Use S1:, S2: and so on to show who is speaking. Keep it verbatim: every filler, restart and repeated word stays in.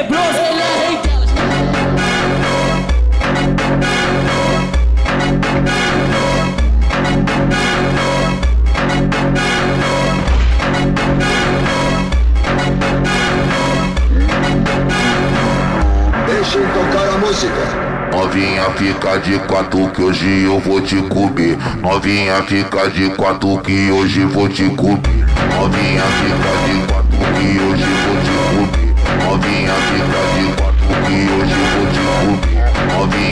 S1: tenebroso, ele é rei delas.
S2: Deixa eu tocar a música.
S3: Novinha fica de quatro que hoje eu vou te comer. Novinha fica de quatro que hoje vou te comer. Novinha fica de quatro que hoje vou te comer. Novinha fica de quatro que hoje vou te comer. Novinha